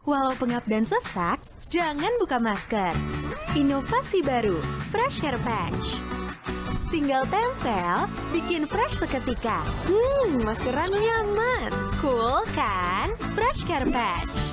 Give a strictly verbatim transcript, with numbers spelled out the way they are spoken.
Walau pengap dan sesak, jangan buka masker. Inovasi baru, Fresh Care Patch. Tinggal tempel, bikin fresh seketika. Hmm, maskeran nyaman. Cool kan? Fresh Care Patch.